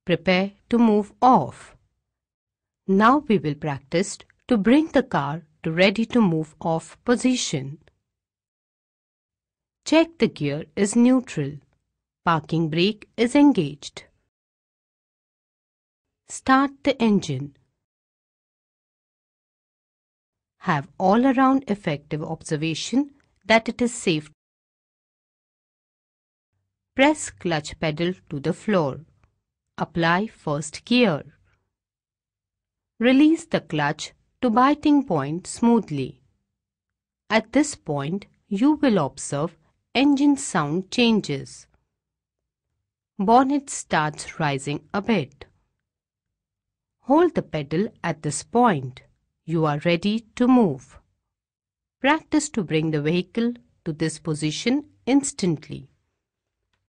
Prepare to move off. Now we will practice to bring the car to ready to move off position. Check the gear is neutral. Parking brake is engaged. Start the engine. Have all-around effective observation that it is safe. Press clutch pedal to the floor. Apply first gear. Release the clutch to biting point smoothly. At this point, you will observe engine sound changes. Bonnet starts rising a bit. Hold the pedal at this point. You are ready to move. Practice to bring the vehicle to this position instantly.